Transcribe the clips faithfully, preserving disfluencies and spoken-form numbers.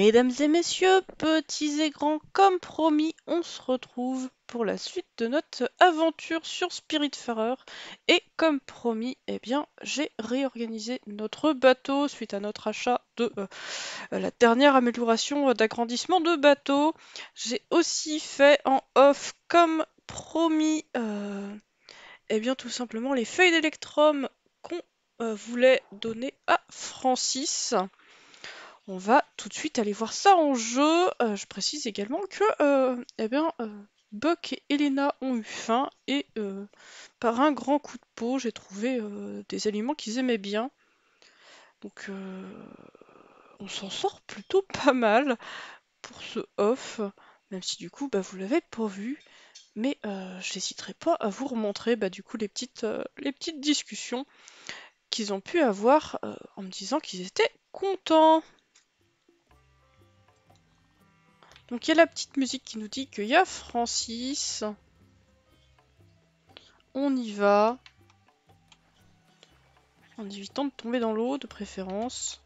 Mesdames et messieurs, petits et grands, comme promis, on se retrouve pour la suite de notre aventure sur Spiritfarer. Et comme promis, eh bien, j'ai réorganisé notre bateau suite à notre achat de euh, la dernière amélioration d'agrandissement de bateau. J'ai aussi fait en off, comme promis, euh, eh bien, tout simplement les feuilles d'électrum qu'on euh, voulait donner à Francis. On va tout de suite aller voir ça en jeu. Euh, je précise également que euh, eh bien, euh, Buck et Elena ont eu faim et euh, par un grand coup de peau, j'ai trouvé euh, des aliments qu'ils aimaient bien. Donc euh, on s'en sort plutôt pas mal pour ce off, même si du coup bah, vous l'avez pas vu. Mais euh, j'hésiterai pas à vous remontrer bah, du coup les petites, euh, les petites discussions qu'ils ont pu avoir euh, en me disant qu'ils étaient contents. Donc il y a la petite musique qui nous dit qu'il y a Francis. On y va. En évitant de tomber dans l'eau de préférence.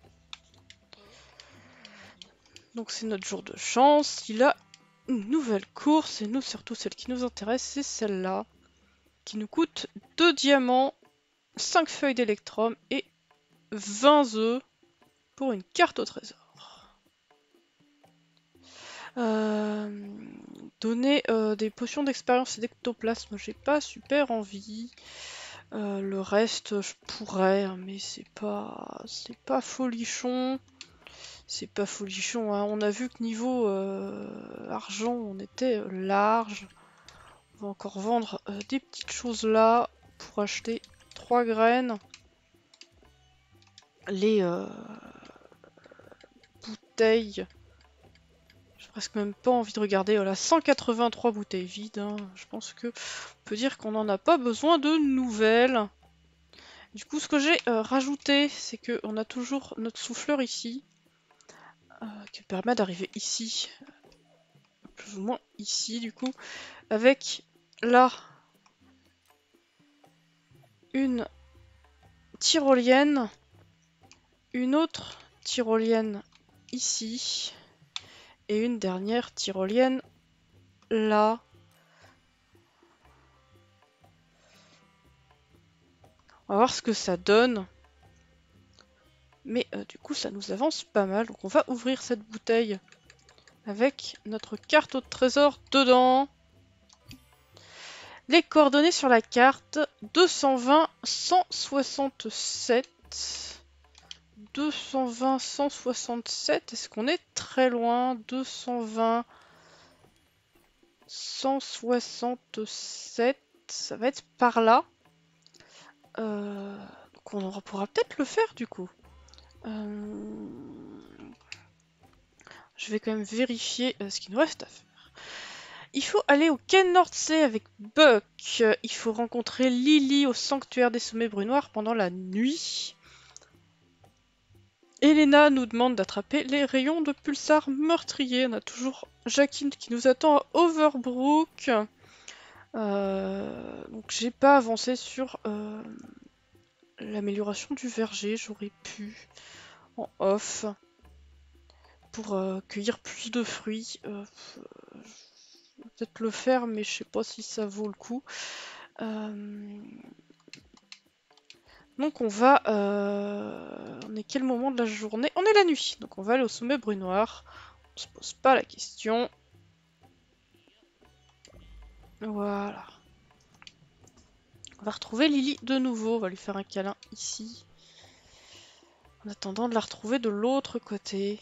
Donc c'est notre jour de chance. Il a une nouvelle course et nous surtout celle qui nous intéresse c'est celle-là. Qui nous coûte deux diamants, cinq feuilles d'électrum et vingt œufs pour une carte au trésor. Euh, donner euh, des potions d'expérience et d'ectoplasme, j'ai pas super envie. Euh, le reste, je pourrais, hein, mais c'est pas, c'est pas folichon. C'est pas folichon, hein. On a vu que niveau euh, argent, on était large. On va encore vendre euh, des petites choses là pour acheter trois graines. Les euh, bouteilles. J'ai presque même pas envie de regarder. Voilà, cent quatre-vingt-trois bouteilles vides, hein. Je pense que on peut dire qu'on n'en a pas besoin de nouvelles. Du coup, ce que j'ai euh, rajouté, c'est qu'on a toujours notre souffleur ici, euh, qui permet d'arriver ici, plus ou moins ici du coup, avec là une tyrolienne, une autre tyrolienne ici, et une dernière tyrolienne là. On va voir ce que ça donne. Mais euh, du coup, ça nous avance pas mal. Donc on va ouvrir cette bouteille avec notre carte au trésor dedans. Les coordonnées sur la carte, deux cent vingt, cent soixante-sept. deux cent vingt, cent soixante-sept. Est-ce qu'on est très loin? deux cent vingt, cent soixante-sept. Ça va être par là. Euh, donc on aura- pourra peut-être le faire du coup. Euh, je vais quand même vérifier euh, ce qu'il nous reste à faire. Il faut aller au quai Nordsee avec Buck. Il faut rencontrer Lily au sanctuaire des sommets brunoirs pendant la nuit. Elena nous demande d'attraper les rayons de pulsar meurtriers. On a toujours Jacqueline qui nous attend à Overbrook. Euh, donc j'ai pas avancé sur euh, l'amélioration du verger. J'aurais pu en off pour euh, cueillir plus de fruits. Euh, je vais peut-être le faire, mais je sais pas si ça vaut le coup. Euh, Donc on va... Euh... On est quel moment de la journée? On est la nuit, donc on va aller au sommet brunoir. On se pose pas la question. Voilà. On va retrouver Lily de nouveau, on va lui faire un câlin ici. En attendant de la retrouver de l'autre côté.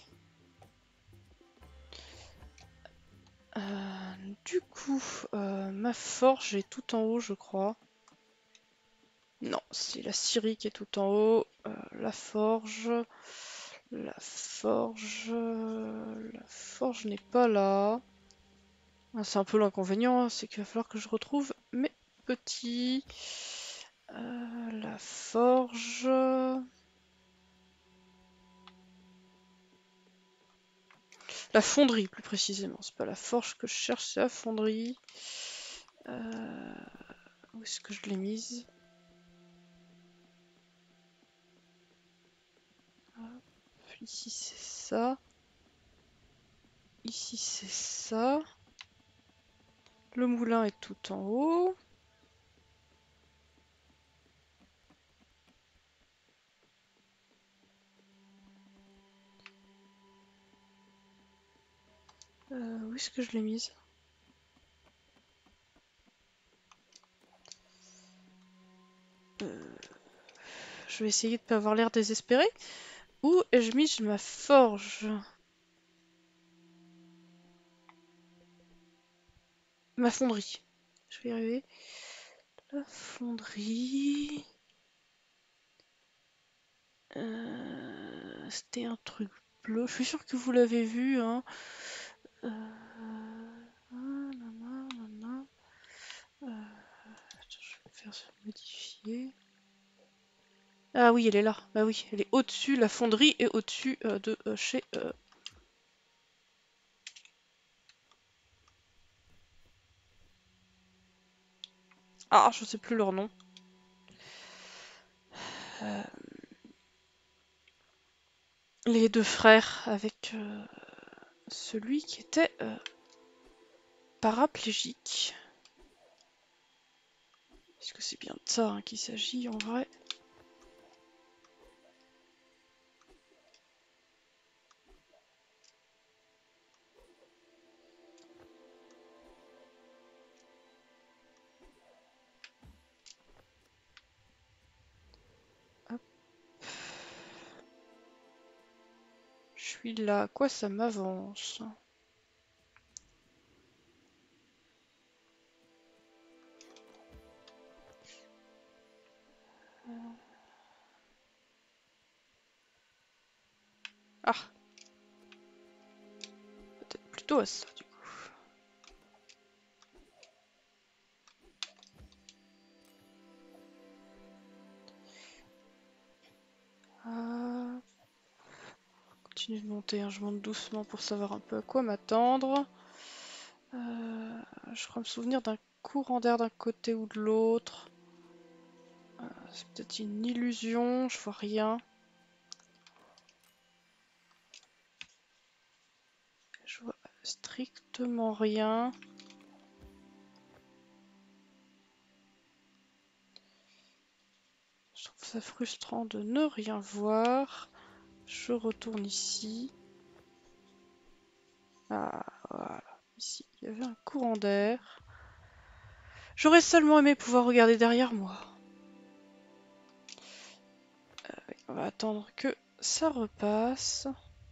Euh, du coup, euh, ma forge est tout en haut je crois. Non, c'est la scierie qui est tout en haut. Euh, la forge... La forge... La forge n'est pas là. Ah, c'est un peu l'inconvénient, hein, c'est qu'il va falloir que je retrouve mes petits. Euh, la forge. La fonderie, plus précisément. C'est pas la forge que je cherche, c'est la fonderie. Euh, Où est-ce que je l'ai mise? Hop, ici, c'est ça. ici c'est ça. Le moulin est tout en haut. Euh, où est-ce que je l'ai mise? euh, Je vais essayer de pas avoir l'air désespéré. Où ai-je mis ma forge? Ma fonderie. Je vais y arriver. La fonderie... Euh, C'était un truc bleu. Je suis sûre que vous l'avez vu, hein. Euh... nanana, nanana. Euh, attends, je vais faire ça, modifier. Ah oui, elle est là. Bah oui, elle est au-dessus. La fonderie est au-dessus euh, de euh, chez. euh, Ah, je sais plus leur nom. Euh, Les deux frères avec euh, celui qui était euh, paraplégique. Est-ce que c'est bien de ça hein, qu'il s'agit en vrai? Hop. Je suis là. À quoi ça m'avance? Ah, peut-être plutôt à ça du coup. Ah, continue de monter, hein, je monte doucement pour savoir un peu à quoi m'attendre. Euh, je crois me souvenir d'un courant d'air d'un côté ou de l'autre. Euh, c'est peut-être une illusion, je vois rien. Je vois strictement rien. Je trouve ça frustrant de ne rien voir. Je retourne ici. Ah, voilà. Ici, il y avait un courant d'air. J'aurais seulement aimé pouvoir regarder derrière moi. Euh, oui, on va attendre que ça repasse.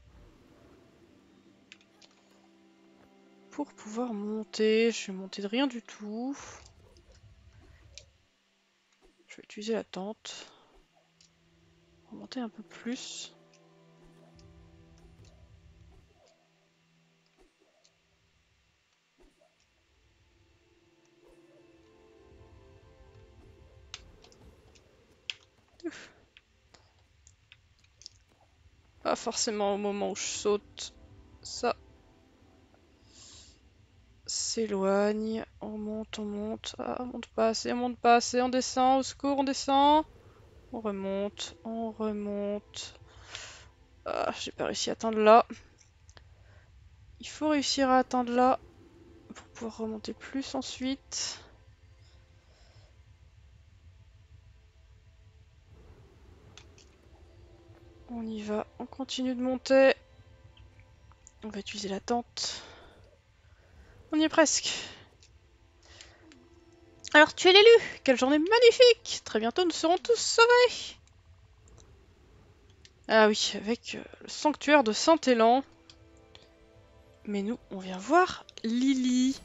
Pour pouvoir monter. Je vais monter de rien du tout. Je vais utiliser la tente. Pour monter un peu plus. Pas forcément au moment où je saute. Ça s'éloigne. On monte, on monte. Ah, on monte pas assez, on monte pas assez. On descend, au secours, on descend. On remonte, on remonte. Ah, j'ai pas réussi à atteindre là. Il faut réussir à atteindre là pour pouvoir remonter plus ensuite. On y va, on continue de monter. On va utiliser la tente. On y est presque. Alors tu es l'élu. Quelle journée magnifique. Très bientôt nous serons tous sauvés. Ah oui, avec euh, le sanctuaire de Saint-Élan. Mais nous, on vient voir Lily.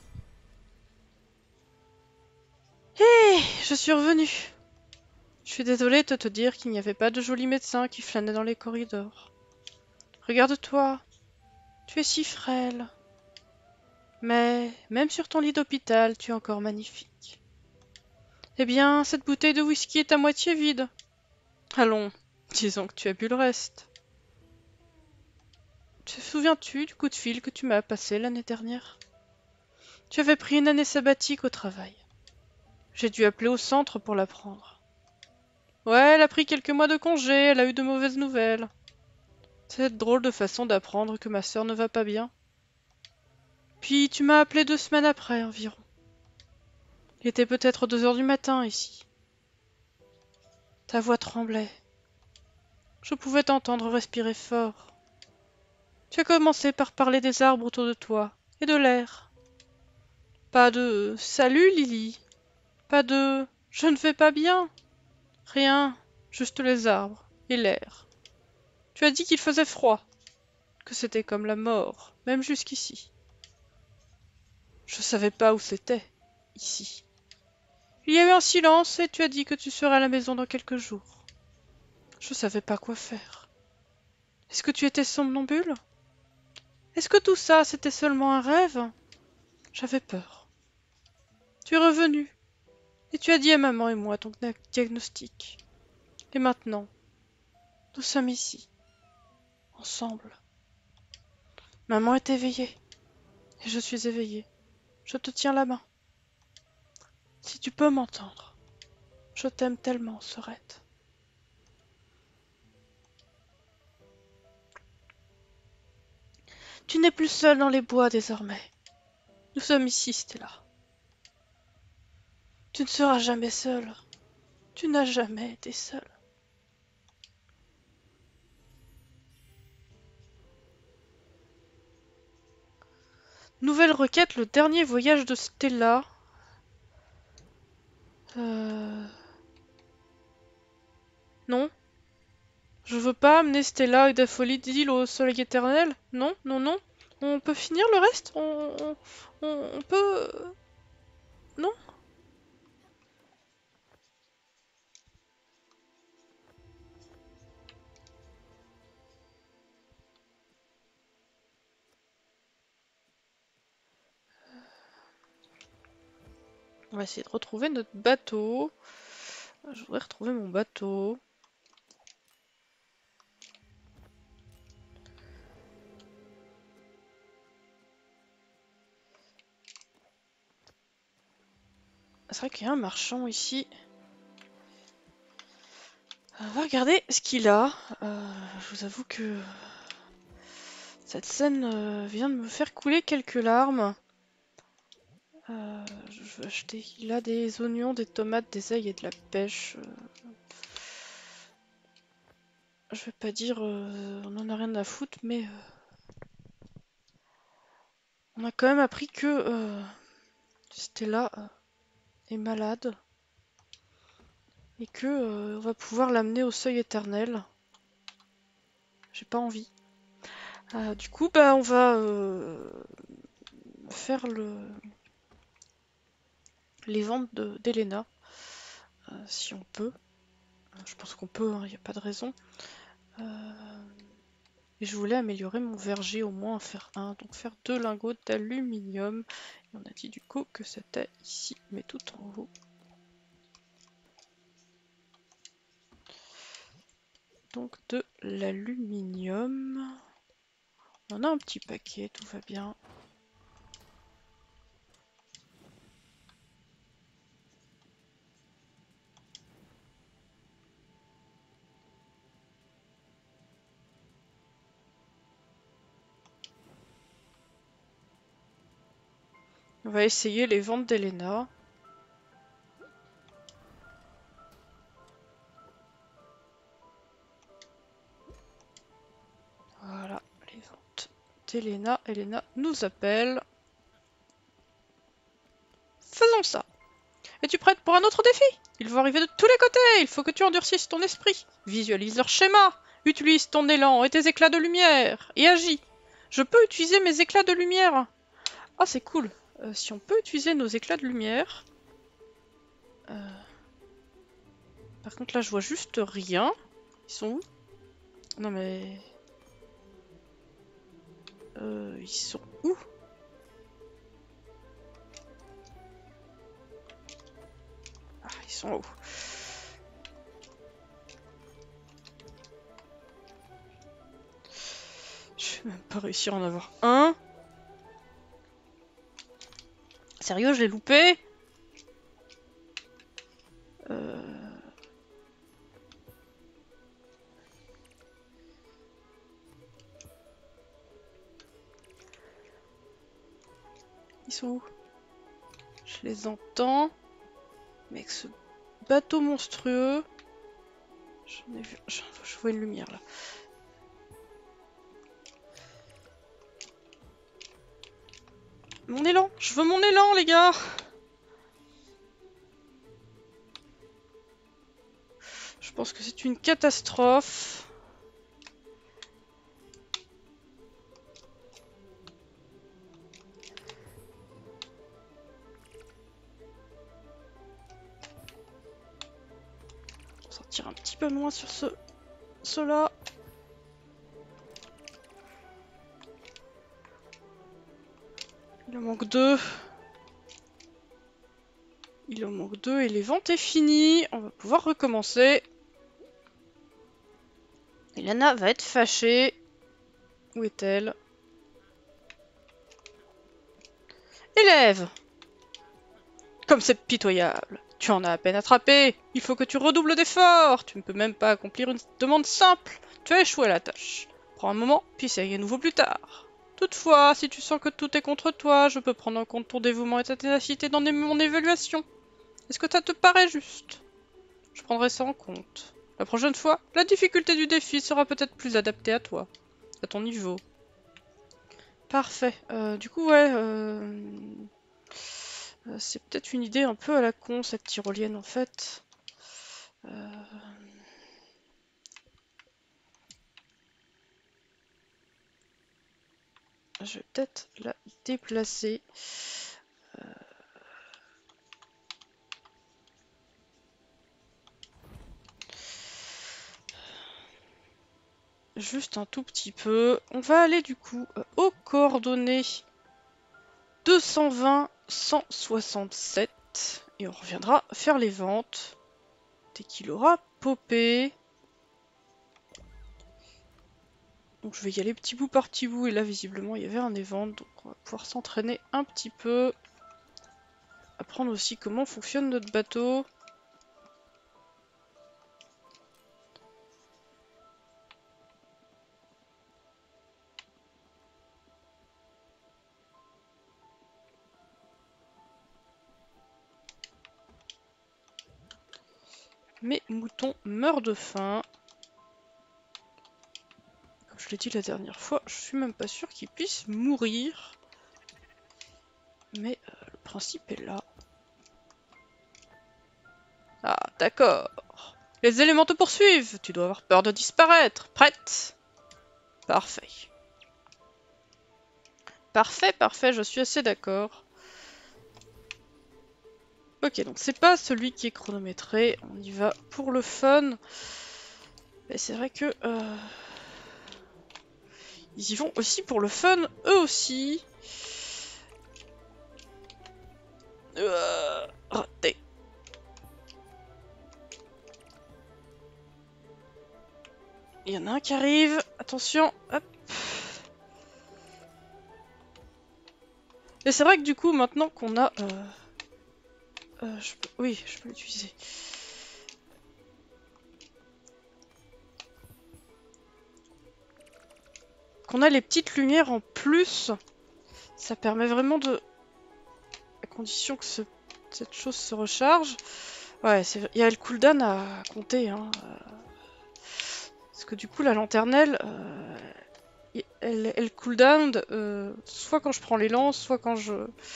Hé, hey, je suis revenue. Je suis désolée de te dire qu'il n'y avait pas de joli médecin qui flânait dans les corridors. Regarde-toi, tu es si frêle. Mais, même sur ton lit d'hôpital, tu es encore magnifique. Eh bien, cette bouteille de whisky est à moitié vide. Allons, disons que tu as bu le reste. Te souviens-tu du coup de fil que tu m'as passé l'année dernière? Tu avais pris une année sabbatique au travail. J'ai dû appeler au centre pour la prendre. Ouais, elle a pris quelques mois de congé, elle a eu de mauvaises nouvelles. C'est drôle de façon d'apprendre que ma sœur ne va pas bien. Puis tu m'as appelé deux semaines après environ. Il était peut-être deux heures du matin ici. Ta voix tremblait. Je pouvais t'entendre respirer fort. Tu as commencé par parler des arbres autour de toi et de l'air. Pas de salut Lily. Pas de je ne vais pas bien. Rien, juste les arbres et l'air. Tu as dit qu'il faisait froid, que c'était comme la mort, même jusqu'ici. Je savais pas où c'était, ici. Il y a eu un silence et tu as dit que tu serais à la maison dans quelques jours. Je savais pas quoi faire. Est-ce que tu étais somnambule? Est-ce que tout ça, c'était seulement un rêve? J'avais peur. Tu es revenu, et tu as dit à maman et moi ton diagnostic. Et maintenant, nous sommes ici, ensemble. Maman est éveillée, et je suis éveillée. Je te tiens la main. Si tu peux m'entendre, je t'aime tellement, Sorette. Tu n'es plus seule dans les bois désormais. Nous sommes ici, Stella. Tu ne seras jamais seule. Tu n'as jamais été seule. Nouvelle requête, le dernier voyage de Stella. Euh... Non. Je veux pas amener Stella et Daffodil au soleil éternel. Non, non, non. On peut finir le reste on, on, on, on peut... Non. On va essayer de retrouver notre bateau. Je voudrais retrouver mon bateau. C'est vrai qu'il y a un marchand ici. On va regarder ce qu'il a. Euh, je vous avoue que cette scène euh, vient de me faire couler quelques larmes. Euh, je veux acheter. Il a des oignons, des tomates, des ails et de la pêche. Euh, je vais pas dire euh, on en a rien à foutre, mais euh, on a quand même appris que euh, Stella euh, est malade et que euh, on va pouvoir l'amener au seuil éternel. J'ai pas envie. Euh, du coup, bah on va euh, faire le les ventes d'Elena, euh, si on peut. Je pense qu'on peut, il n'y a pas de raison. Euh, et je voulais améliorer mon verger, au moins en faire un. Donc faire deux lingots d'aluminium. Et on a dit du coup que c'était ici, mais tout en haut. Donc de l'aluminium. On a un petit paquet, tout va bien. On va essayer les ventes d'Elena. Voilà, les ventes d'Elena. Elena nous appelle. Faisons ça. Es-tu prête pour un autre défi? Ils vont arriver de tous les côtés. Il faut que tu endurcisses ton esprit. Visualise leur schéma. Utilise ton élan et tes éclats de lumière. Et agis. Je peux utiliser mes éclats de lumière. Ah, c'est cool. Euh, si on peut utiliser nos éclats de lumière... Euh... Par contre, là, je vois juste rien. Ils sont où? Non, mais... Euh, ils sont où? Ah, ils sont où? Je vais même pas réussir à en avoir un. Sérieux, je l'ai loupé? Euh... Ils sont où? Je les entends. Mais avec ce bateau monstrueux... J'en ai vu... Je, je vois une lumière là. Mon élan! Je veux mon élan, les gars! Je pense que c'est une catastrophe. On va sortir un petit peu moins sur ce... cela. Il en manque deux. Il en manque deux et les ventes est fini. On va pouvoir recommencer. Et Lana va être fâchée. Où est-elle? Élève! Comme c'est pitoyable. Tu en as à peine attrapé. Il faut que tu redoubles d'efforts. Tu ne peux même pas accomplir une demande simple. Tu as échoué à la tâche. Prends un moment, puis essaye à nouveau plus tard. Toutefois, si tu sens que tout est contre toi, je peux prendre en compte ton dévouement et ta ténacité dans mon évaluation. Est-ce que ça te paraît juste? Je prendrai ça en compte. La prochaine fois, la difficulté du défi sera peut-être plus adaptée à toi, à ton niveau. Parfait. Euh, du coup, ouais, euh... euh, c'est peut-être une idée un peu à la con, cette tyrolienne, en fait. Euh... Je vais peut-être la déplacer. Euh... Juste un tout petit peu. On va aller du coup euh, aux coordonnées deux cent vingt cent soixante-sept. Et on reviendra faire les ventes dès qu'il aura popé. Donc je vais y aller petit bout par petit bout. Et là visiblement il y avait un event. Donc on va pouvoir s'entraîner un petit peu. Apprendre aussi comment fonctionne notre bateau. Mes moutons meurent de faim. Comme je l'ai dit la dernière fois, je suis même pas sûr qu'ils puissent mourir. Mais euh, le principe est là. Ah, d'accord. Les éléments te poursuivent. Tu dois avoir peur de disparaître. Prête? Parfait. Parfait, parfait, je suis assez d'accord. Ok, donc c'est pas celui qui est chronométré. On y va pour le fun. Mais c'est vrai que... Euh... Ils y vont aussi pour le fun, eux aussi. Euh... Raté. Il y en a un qui arrive. Attention. Hop. Et c'est vrai que du coup, maintenant qu'on a... Euh... Euh, je peux... Oui, je peux l'utiliser. Qu'on a les petites lumières en plus, ça permet vraiment de... À condition que ce... cette chose se recharge. Ouais, il y a le cooldown à compter. Hein. Parce que du coup, la lanternelle, euh... elle, elle cooldown euh... soit quand je prends l'élan, soit quand je...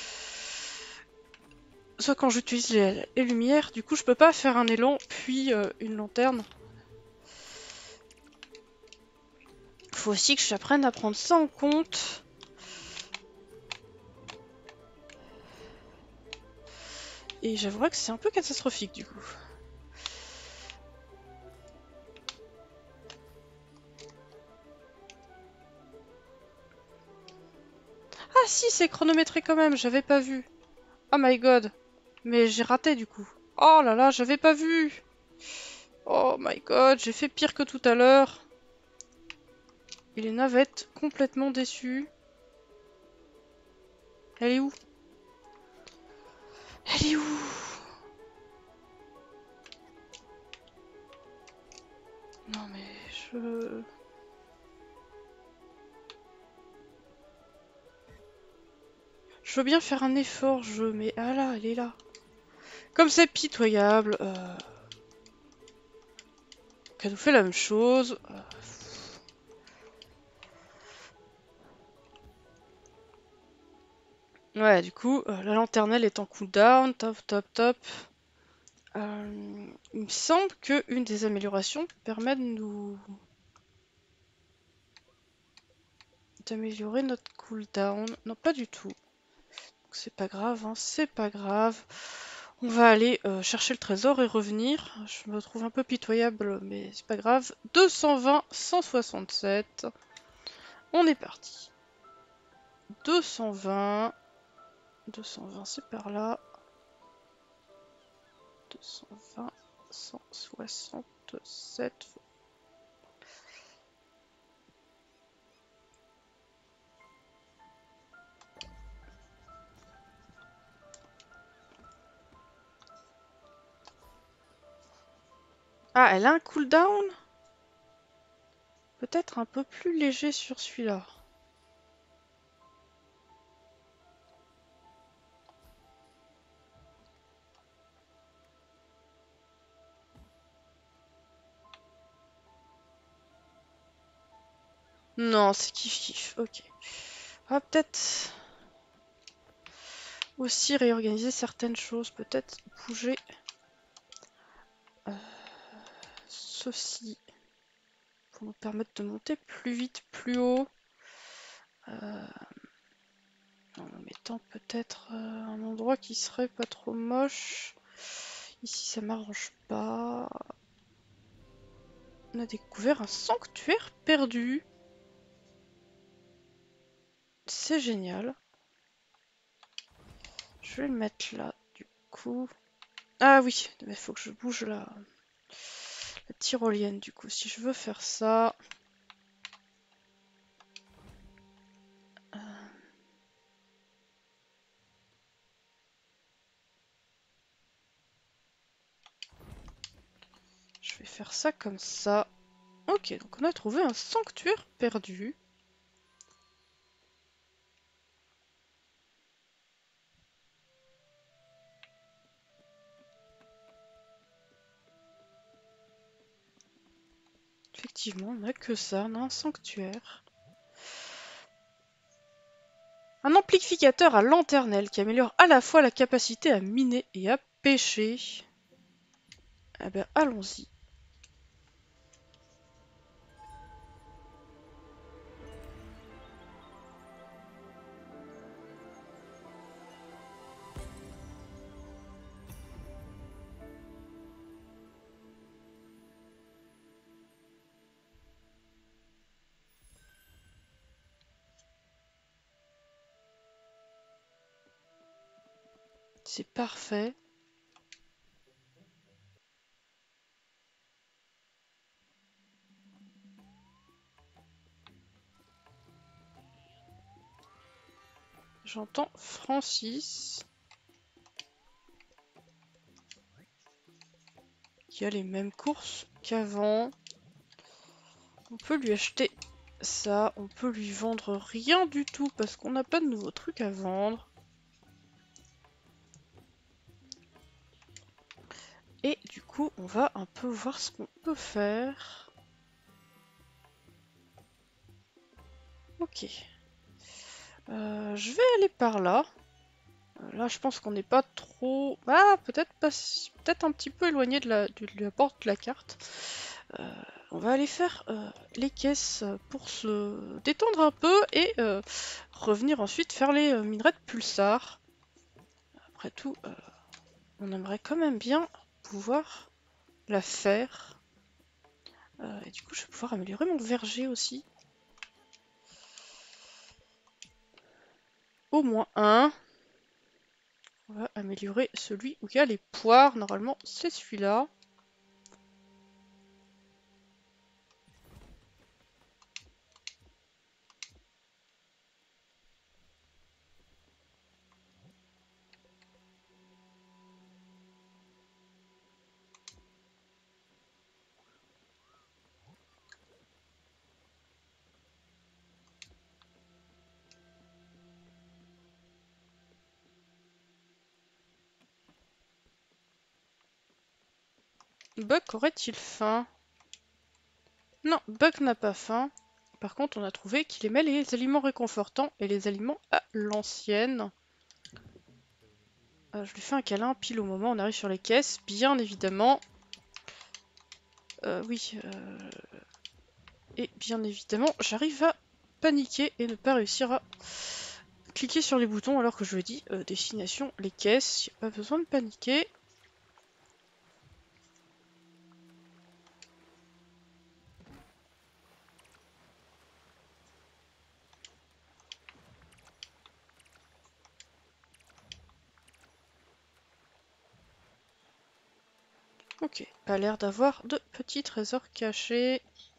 Soit quand j'utilise les... les lumières. Du coup, je peux pas faire un élan puis euh, une lanterne. Faut aussi que j'apprenne à prendre ça en compte. Et j'avouerais que c'est un peu catastrophique du coup. Ah si, c'est chronométré quand même, j'avais pas vu. Oh my god. Mais j'ai raté du coup. Oh là là, j'avais pas vu. Oh my god, j'ai fait pire que tout à l'heure. Et les navettes complètement déçues. Elle est où? Elle est où? Non mais je... Je Je veux bien faire un effort, jeu, mais ah là, elle est là. Comme c'est pitoyable. Euh... Qu'elle nous fait la même chose. Euh... Ouais, du coup, euh, la lanternelle est en cooldown. Top, top, top. Euh, il me semble qu'une des améliorations permet de nous... d'améliorer notre cooldown. Non, pas du tout. C'est pas grave, hein, c'est pas grave. On va aller euh, chercher le trésor et revenir. Je me trouve un peu pitoyable, mais c'est pas grave. deux cent vingt, cent soixante-sept. On est parti. deux cent vingt. deux cent vingt, c'est par là. deux cent vingt, cent soixante-sept. Ah, elle a un cooldown? Peut-être un peu plus léger sur celui-là. Non, c'est kiff kiff, ok. On va peut-être aussi réorganiser certaines choses, peut-être bouger euh, ceci pour nous permettre de monter plus vite, plus haut. Euh, en mettant peut-être euh, un endroit qui serait pas trop moche. Ici ça m'arrange pas. On a découvert un sanctuaire perdu. C'est génial. Je vais le mettre là, du coup. Ah oui, il faut que je bouge la, la tyrolienne, du coup. Si je veux faire ça... Euh, je vais faire ça comme ça. Ok, donc on a trouvé un sanctuaire perdu. Effectivement, on n'a que ça, on a un sanctuaire. Un amplificateur à lanternelle qui améliore à la fois la capacité à miner et à pêcher. Eh ben, allons-y. C'est parfait. J'entends Francis. Qui a les mêmes courses qu'avant. On peut lui acheter ça. On peut lui vendre rien du tout parce qu'on n'a pas de nouveaux trucs à vendre. Et du coup, on va un peu voir ce qu'on peut faire. Ok. Euh, je vais aller par là. Euh, là, je pense qu'on n'est pas trop... Ah, peut-être pas... peut-être un petit peu éloigné de la, de la porte de la carte. Euh, on va aller faire euh, les caisses pour se détendre un peu et euh, revenir ensuite faire les euh, minerais de pulsar. Après tout, euh, on aimerait quand même bien pouvoir la faire. Euh, et du coup, je vais pouvoir améliorer mon verger aussi. Au moins un. On va améliorer celui où il y a les poires. Normalement, c'est celui-là. Buck aurait-il faim? Non, Buck n'a pas faim. Par contre, on a trouvé qu'il aimait les aliments réconfortants et les aliments à l'ancienne. Euh, je lui fais un câlin pile au moment où on arrive sur les caisses, bien évidemment. Euh, oui. Euh... Et bien évidemment, j'arrive à paniquer et ne pas réussir à cliquer sur les boutons alors que je lui dis euh, destination les caisses. Il n'y a pas besoin de paniquer. Ok, pas l'air d'avoir de petits trésors cachés.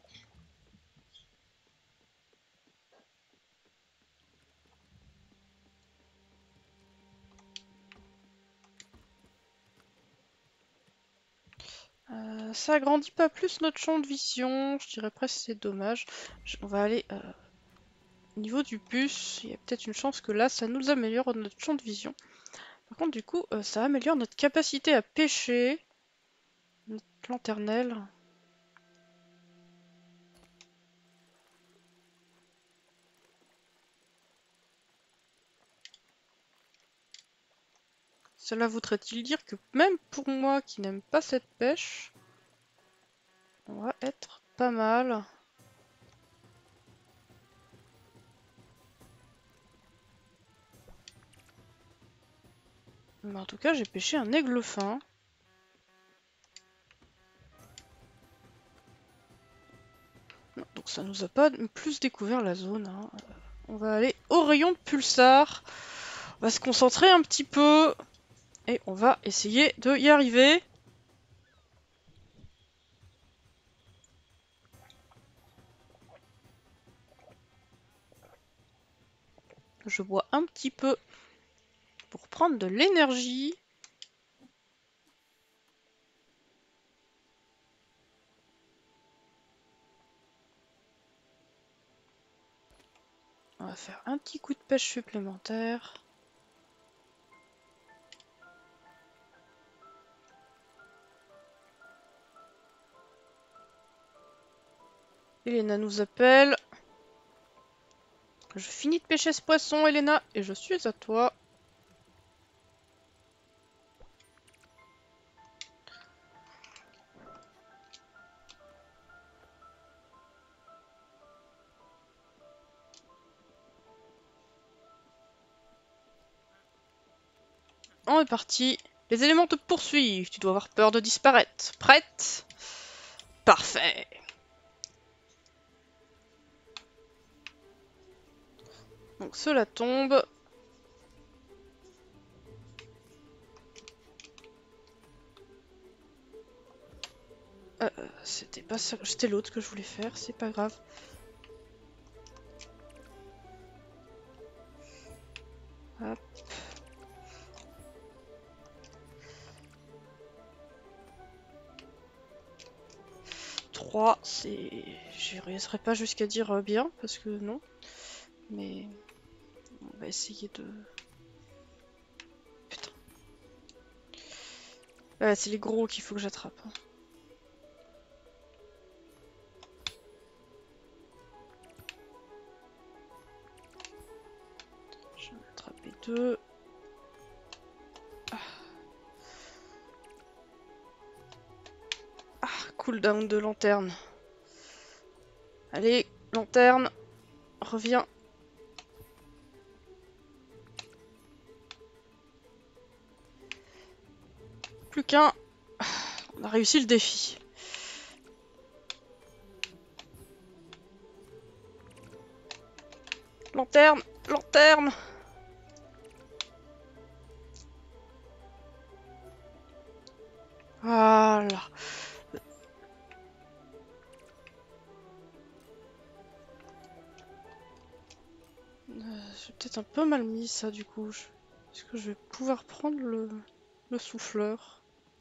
Euh, ça agrandit pas plus notre champ de vision, je dirais presque c'est dommage. Je- on va aller euh, au niveau du bus, il y a peut-être une chance que là ça nous améliore notre champ de vision. Par contre du coup euh, ça améliore notre capacité à pêcher, notre lanternelle. Cela voudrait-il dire que même pour moi qui n'aime pas cette pêche, on va être pas mal. Mais en tout cas j'ai pêché un aigle fin. Donc ça nous a pas plus découvert la zone. Hein. On va aller au rayon de pulsar. On va se concentrer un petit peu. Et on va essayer de y arriver. Je bois un petit peu pour prendre de l'énergie. On va faire un petit coup de pêche supplémentaire. Elena nous appelle. Je finis de pêcher ce poisson, Elena, et je suis à toi. On est parti. Les éléments te poursuivent. Tu dois avoir peur de disparaître. Prête? Parfait. Donc cela tombe. Euh, c'était pas ça. C'était l'autre que je voulais faire. C'est pas grave. Hop. trois, c'est... Je réussirai pas jusqu'à dire euh, bien, parce que non. Mais... On va essayer de... Putain. Ouais, c'est les gros qu'il faut que j'attrape. Hein. Je vais en attraper deux. Ah. Ah, cooldown de lanterne. Allez, lanterne, reviens. Plus qu'un. On a réussi le défi. Lanterne, lanterne. Voilà. Euh, J'ai peut-être un peu mal mis ça du coup. Est-ce que je vais pouvoir prendre le, le souffleur?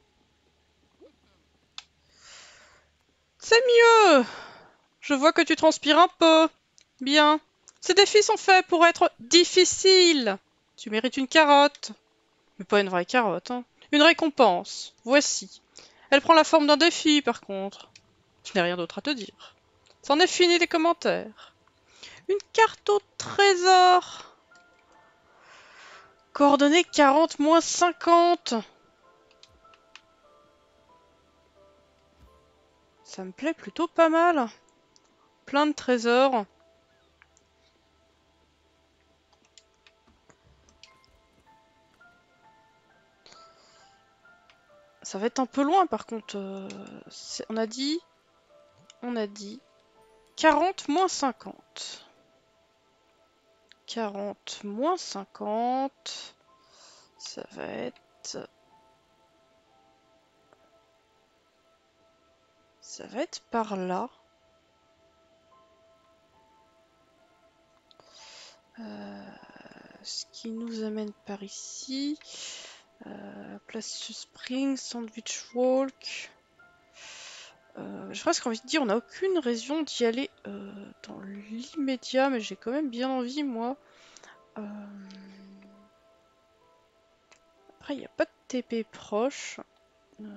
C'est mieux! Je vois que tu transpires un peu. Bien. Ces défis sont faits pour être difficiles. Tu mérites une carotte. Mais pas une vraie carotte, hein. Une récompense. Voici. Elle prend la forme d'un défi, par contre. Je n'ai rien d'autre à te dire. C'en est fini des commentaires. Une carte au trésor. Coordonnées quarante moins cinquante. Ça me plaît plutôt pas mal. Plein de trésors. Ça va être un peu loin par contre. Euh, on a dit... On a dit... quarante moins cinquante. quarante moins cinquante. Ça va être... Ça va être par là. Euh, ce qui nous amène par ici. Euh, Place Spring, Sandwich Walk. Euh, J'ai presque envie de dire, on n'a aucune raison d'y aller euh, dans l'immédiat, mais j'ai quand même bien envie, moi. Euh... Après, il n'y a pas de T P proche. Euh...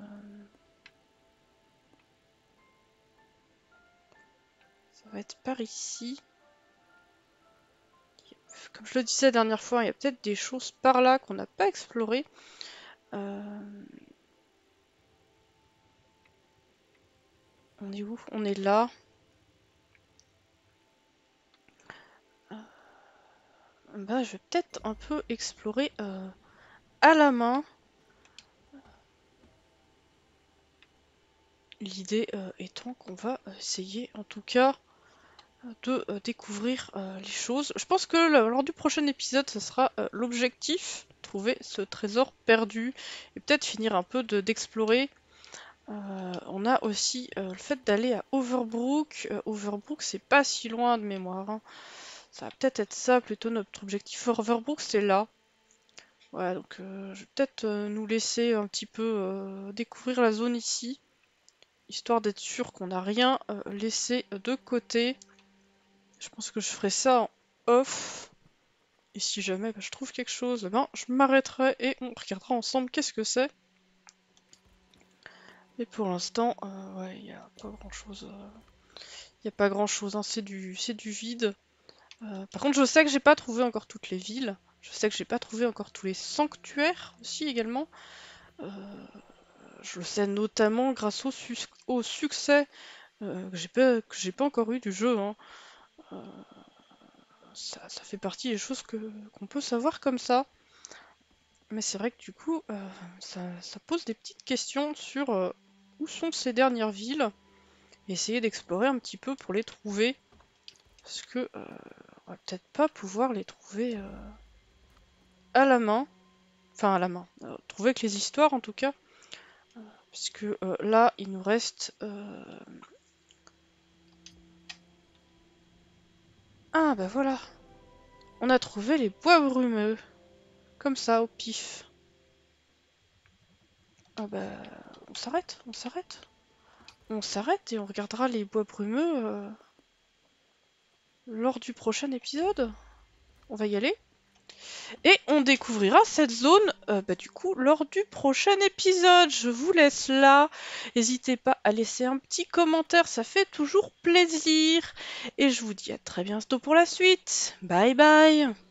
Ça va être par ici. Comme je le disais la dernière fois, il y a peut-être des choses par là qu'on n'a pas explorées. Euh... On est où? On est là. Euh... Bah, je vais peut-être un peu explorer euh, à la main. L'idée euh, étant qu'on va essayer, en tout cas, de euh, découvrir euh, les choses. Je pense que lors du prochain épisode, ce sera euh, l'objectif, trouver ce trésor perdu et peut-être finir un peu d'explorer. Euh, on a aussi euh, le fait d'aller à Overbrook. Euh, Overbrook, c'est pas si loin de mémoire. Hein. Ça va peut-être être ça plutôt notre objectif. Overbrook, c'est là. Ouais, donc euh, je vais peut-être euh, nous laisser un petit peu euh, découvrir la zone ici, histoire d'être sûr qu'on n'a rien euh, laissé de côté. Je pense que je ferai ça en off. Et si jamais bah, je trouve quelque chose, ben, je m'arrêterai et on regardera ensemble qu'est-ce que c'est. Mais pour l'instant, euh, ouais, il n'y a pas grand-chose. Il euh, n'y a pas grand-chose, hein, c'est du, c'est du vide. Euh, par contre, je sais que j'ai pas trouvé encore toutes les villes. Je sais que j'ai pas trouvé encore tous les sanctuaires aussi également. Euh, je le sais notamment grâce au, su au succès euh, que j'ai pas, que j'ai pas encore eu du jeu. Hein. Euh, ça, ça fait partie des choses que qu'on peut savoir comme ça. Mais c'est vrai que du coup, euh, ça, ça pose des petites questions sur euh, où sont ces dernières villes. Et essayer d'explorer un petit peu pour les trouver. Parce que euh, on va peut-être pas pouvoir les trouver euh, à la main. Enfin à la main. Euh, trouver que les histoires en tout cas. Euh, puisque euh, là, il nous reste... Euh... Ah bah voilà. On a trouvé les bois brumeux. Comme ça, au pif. Ah bah... On s'arrête, on s'arrête. On s'arrête et on regardera les bois brumeux euh, lors du prochain épisode. On va y aller. Et on découvrira cette zone euh, bah, du coup lors du prochain épisode. Je vous laisse là. N'hésitez pas à laisser un petit commentaire, ça fait toujours plaisir. Et je vous dis à très bientôt pour la suite. Bye bye.